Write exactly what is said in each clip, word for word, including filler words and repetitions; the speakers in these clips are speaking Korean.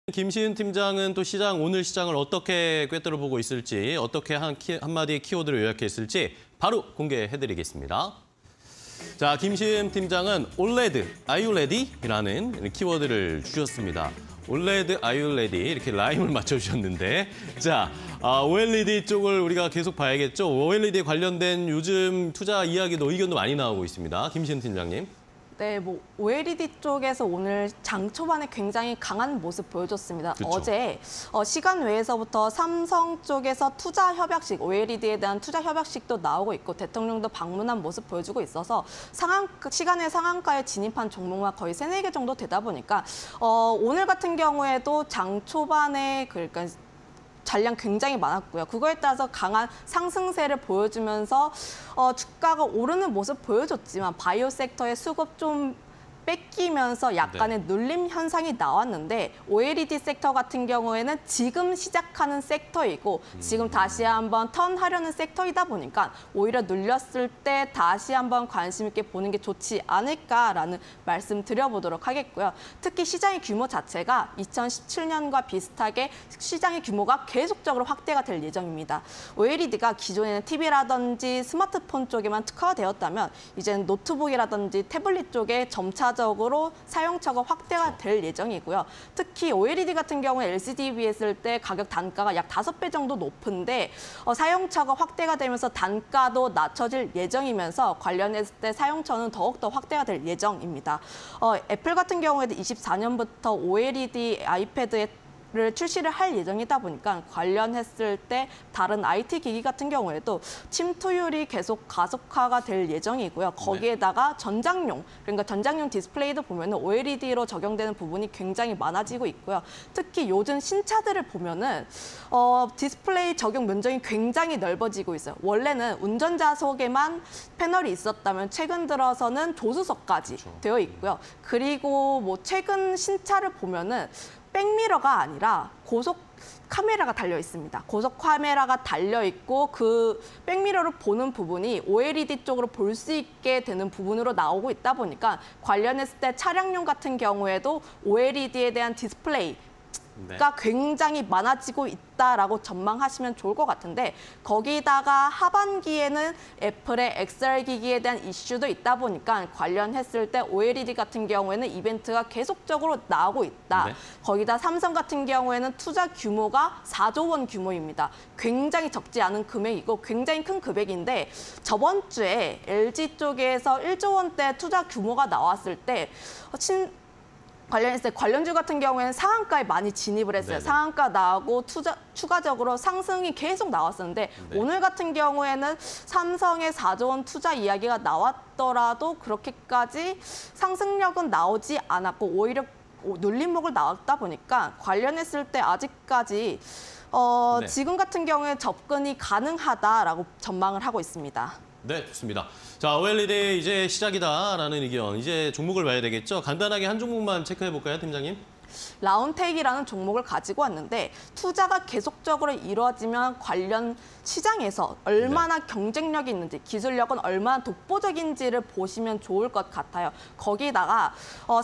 김시은 팀장은 또 시장 오늘 시장을 어떻게 꿰뚫어 보고 있을지, 어떻게 한 키, 한마디의 키워드를 요약했을지 바로 공개해드리겠습니다. 자, 김시은 팀장은 올레드, are you ready? 라는 키워드를 주셨습니다. 올레드, are you ready? 이렇게 라임을 맞춰주셨는데, 자, 아, 오엘이디 쪽을 우리가 계속 봐야겠죠. 오엘이디에 관련된 요즘 투자 이야기도 의견도 많이 나오고 있습니다. 김시은 팀장님. 네, 뭐 오엘이디 쪽에서 오늘 장 초반에 굉장히 강한 모습 보여줬습니다. 그쵸. 어제 어, 시간 외에서부터 삼성 쪽에서 투자 협약식, 오엘이디에 대한 투자 협약식도 나오고 있고 대통령도 방문한 모습 보여주고 있어서 상한 시간의 상한가에 진입한 종목만 거의 세네 개 정도 되다 보니까 어, 오늘 같은 경우에도 장 초반에 그러니까 잔량 굉장히 많았고요. 그거에 따라서 강한 상승세를 보여주면서 어, 주가가 오르는 모습 보여줬지만 바이오 섹터의 수급 좀 뺏기면서 약간의 네. 눌림 현상이 나왔는데 오엘이디 섹터 같은 경우에는 지금 시작하는 섹터이고 지금 다시 한번 턴하려는 섹터이다 보니까 오히려 눌렸을 때 다시 한번 관심 있게 보는 게 좋지 않을까라는 말씀 드려보도록 하겠고요. 특히 시장의 규모 자체가 이천십칠 년과 비슷하게 시장의 규모가 계속적으로 확대가 될 예정입니다. 오엘이디가 기존에는 티비라든지 스마트폰 쪽에만 특화가 되었다면 이제는 노트북이라든지 태블릿 쪽에 점차 적으로 사용처가 확대가 될 예정이고요. 특히 오엘이디 같은 경우에 엘시디에 비했을 때 가격 단가가 약 다섯 배 정도 높은데 어, 사용처가 확대가 되면서 단가도 낮춰질 예정이면서 관련했을 때 사용처는 더욱더 확대가 될 예정입니다. 어, 애플 같은 경우에도 이십사 년부터 오엘이디 아이패드에 를 출시를 할 예정이다 보니까 관련했을 때 다른 아이티 기기 같은 경우에도 침투율이 계속 가속화가 될 예정이고요. 거기에다가 전장용, 그러니까 전장용 디스플레이도 보면 오엘이디로 적용되는 부분이 굉장히 많아지고 있고요. 특히 요즘 신차들을 보면은 어, 디스플레이 적용 면적이 굉장히 넓어지고 있어요. 원래는 운전자석에만 패널이 있었다면 최근 들어서는 조수석까지 그렇죠. 되어 있고요. 그리고 뭐 최근 신차를 보면은 백미러가 아니라 고속 카메라가 달려 있습니다. 고속 카메라가 달려 있고 그 백미러를 보는 부분이 오엘이디 쪽으로 볼 수 있게 되는 부분으로 나오고 있다 보니까 관련했을 때 차량용 같은 경우에도 오엘이디에 대한 디스플레이 네. 가 굉장히 많아지고 있다라고 전망하시면 좋을 것 같은데 거기다가 하반기에는 애플의 엑스알 기기에 대한 이슈도 있다 보니까 관련했을 때 오엘이디 같은 경우에는 이벤트가 계속적으로 나오고 있다. 네. 거기다 삼성 같은 경우에는 투자 규모가 사조 원 규모입니다. 굉장히 적지 않은 금액이고 굉장히 큰 금액인데 저번 주에 엘지 쪽에서 일조 원대 투자 규모가 나왔을 때 친 관련했을 때 관련주 같은 경우에는 상한가에 많이 진입을 했어요. 네네. 상한가 나오고 투자, 추가적으로 상승이 계속 나왔었는데 네. 오늘 같은 경우에는 삼성의 사조 원 투자 이야기가 나왔더라도 그렇게까지 상승력은 나오지 않았고 오히려 눌림목을 나왔다 보니까 관련했을 때 아직까지 어, 네. 지금 같은 경우에 접근이 가능하다라고 전망을 하고 있습니다. 네, 좋습니다. 자, 오엘이디 이제 시작이다라는 의견. 이제 종목을 봐야 되겠죠? 간단하게 한 종목만 체크해볼까요, 팀장님? 라운텍이라는 종목을 가지고 왔는데 투자가 계속적으로 이루어지면 관련 시장에서 얼마나 네. 경쟁력이 있는지, 기술력은 얼마나 독보적인지를 보시면 좋을 것 같아요. 거기다가 어,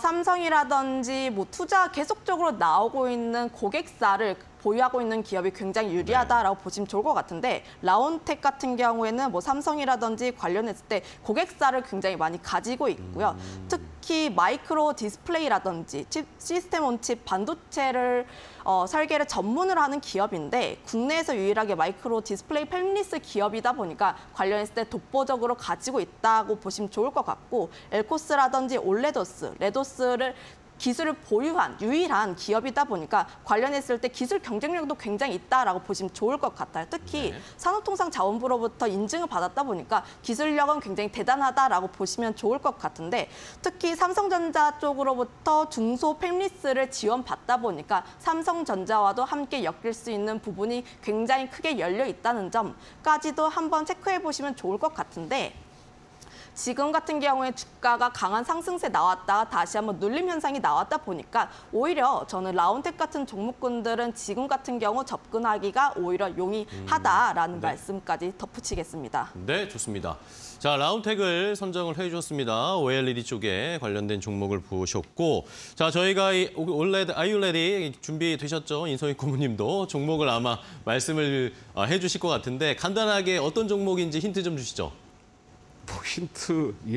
삼성이라든지 뭐 투자 계속적으로 나오고 있는 고객사를 보유하고 있는 기업이 굉장히 유리하다라고 네. 보시면 좋을 것 같은데 라운텍 같은 경우에는 뭐 삼성이라든지 관련했을 때 고객사를 굉장히 많이 가지고 있고요. 음. 특히 마이크로 디스플레이라든지 칩, 시스템 온칩 반도체를 어, 설계를 전문으로 하는 기업인데 국내에서 유일하게 마이크로 디스플레이 팹리스 기업이다 보니까 관련했을 때 독보적으로 가지고 있다고 보시면 좋을 것 같고 엘코스라든지 올레도스, 레도스를 기술을 보유한 유일한 기업이다 보니까 관련했을 때 기술 경쟁력도 굉장히 있다라고 보시면 좋을 것 같아요. 특히 네. 산업통상자원부로부터 인증을 받았다 보니까 기술력은 굉장히 대단하다라고 보시면 좋을 것 같은데 특히 삼성전자 쪽으로부터 중소 팹리스를 지원받다 보니까 삼성전자와도 함께 엮일 수 있는 부분이 굉장히 크게 열려 있다는 점까지도 한번 체크해 보시면 좋을 것 같은데 지금 같은 경우에 주가가 강한 상승세 나왔다가 다시 한번 눌림 현상이 나왔다 보니까 오히려 저는 라운텍 같은 종목군들은 지금 같은 경우 접근하기가 오히려 용이하다라는 음, 네. 말씀까지 덧붙이겠습니다. 네, 좋습니다. 자, 라운텍을 선정을 해주셨습니다. 오엘이디 쪽에 관련된 종목을 보셨고, 자, 저희가 이 올레드, 아이올레디 준비되셨죠? 인서희 고모님도 종목을 아마 말씀을 해주실 것 같은데 간단하게 어떤 종목인지 힌트 좀 주시죠. 뭐 힌트, 이게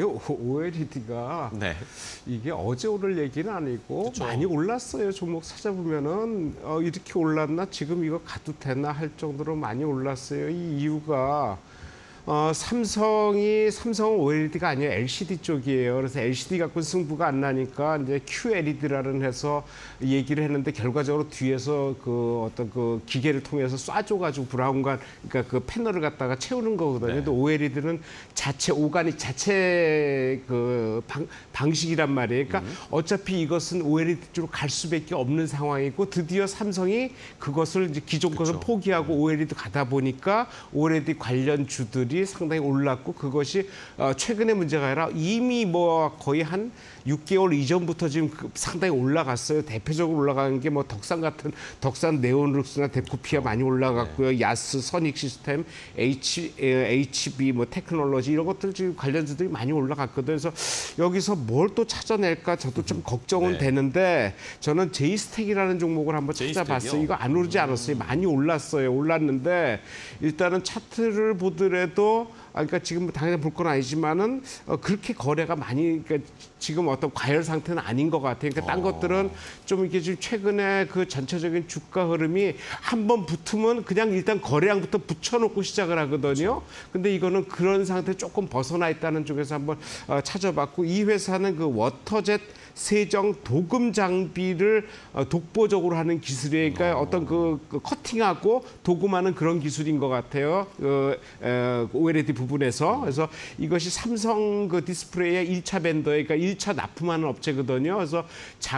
오엘이디가 네. 이게 어제 오를 얘기는 아니고 그쵸. 많이 올랐어요. 종목 찾아보면은 어, 이렇게 올랐나 지금 이거 가도 되나 할 정도로 많이 올랐어요. 이 이유가 어, 삼성이 삼성은 오엘이디가 아니에요. 엘시디 쪽이에요. 그래서 엘시디 갖고 승부가 안 나니까 이제 큐엘이디라는 해서 얘기를 했는데 결과적으로 뒤에서 그 어떤 그 기계를 통해서 쏴줘가지고 브라운관 그러니까 그 패널을 갖다가 채우는 거거든요. 네. 근데 오엘이디는 자체 오가닉 자체 그 방, 방식이란 말이에요. 그러니까 음. 어차피 이것은 오엘이디 쪽으로 갈 수밖에 없는 상황이고 드디어 삼성이 그것을 이제 기존 그쵸. 것을 포기하고 오엘이디 가다 보니까 오엘이디 관련 주들이 상당히 올랐고 그것이 최근의 문제가 아니라 이미 뭐 거의 한 육 개월 이전부터 지금 상당히 올라갔어요. 대표적으로 올라가는 게 뭐 덕산 같은 덕산 네온룩스나 데코피아 많이 올라갔고요. 네. 야스, 선익 시스템, H, 에이치비, 뭐 테크놀로지 이런 것들 지금 관련주들이 많이 올라갔거든요. 그래서 여기서 뭘 또 찾아낼까 저도 좀 걱정은 네. 되는데 저는 제이스텍이라는 종목을 한번 찾아봤어요. 이거 안 오르지 않았어요. 많이 올랐어요. 올랐는데 일단은 차트를 보더라도 아, 그러니까 지금 당연히 볼 건 아니지만은 어, 그렇게 거래가 많이 그러니까 지금 어떤 과열 상태는 아닌 것 같아요. 그러니까 딴 어. 것들은 좀 이게 지금 최근에 그 전체적인 주가 흐름이 한번 붙으면 그냥 일단 거래량부터 붙여놓고 시작을 하거든요. 근데 이거는 그런 상태 조금 벗어나 있다는 쪽에서 한번 어, 찾아봤고 이 회사는 그 워터젯 세정 도금 장비를 독보적으로 하는 기술이니까 그러니까 어떤 그, 그 커팅하고 도금하는 그런 기술인 것 같아요. 그, 오엘이디 부분에서. 그래서 이것이 삼성 그 디스플레이의 일 차 벤더에 그러니까 일 차 납품하는 업체거든요. 그래서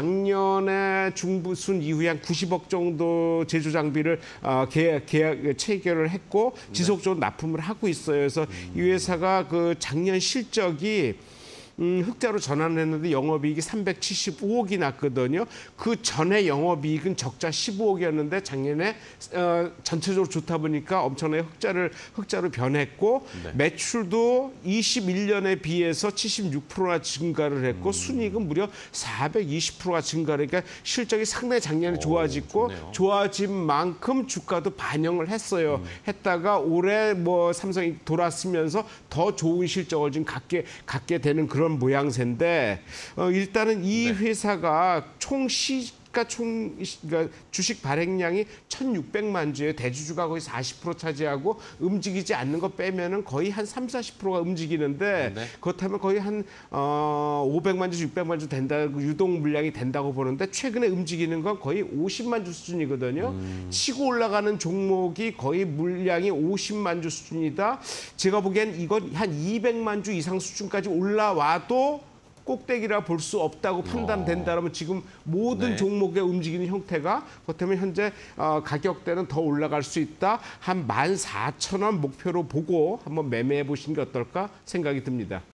작년에 중부순 이후에 한 구십억 정도 제조 장비를 어, 계약, 계약 체결을 했고 지속적으로 납품을 하고 있어요. 그래서 이 회사가 그 작년 실적이 음, 흑자로 전환을 했는데 영업이익이 삼백칠십오억이 났거든요. 그 전에 영업이익은 적자 십오억이었는데 작년에 어, 전체적으로 좋다 보니까 엄청나게 흑자를 흑자로 변했고 네. 매출도 이십일 년에 비해서 칠십육 퍼센트나 증가를 했고 음. 순이익은 무려 사백이십 퍼센트가 증가를 그러니까 실적이 상당히 작년에 오, 좋아졌고 좋네요. 좋아진 만큼 주가도 반영을 했어요. 음. 했다가 올해 뭐 삼성이 돌아서면서 더 좋은 실적을 지금 갖게 갖게 되는 그런 모양새인데 어, 일단은 이 네. 회사가 총 시가 총 그러니까 주식 발행량이 천육백만 주에 대주주가 거의 사십 퍼센트 차지하고 움직이지 않는 거 빼면은 거의 한 삼사십 퍼센트가 움직이는데 네. 그렇다면 거의 한 어, 오백만 주, 육백만 주 된다 유동 물량이 된다고 보는데 최근에 움직이는 건 거의 오십만 주 수준이거든요. 음. 치고 올라가는 종목이 거의 물량이 오십만 주 수준이다. 제가 보기엔 이건 한 이백만 주 이상 수준까지 올라와도 꼭대기라 볼 수 없다고 판단된다면 지금 모든 네. 종목의 움직이는 형태가 그렇다면 현재 어, 가격대는 더 올라갈 수 있다. 한 만 사천 원 목표로 보고 한번 매매해 보시는 게 어떨까 생각이 듭니다.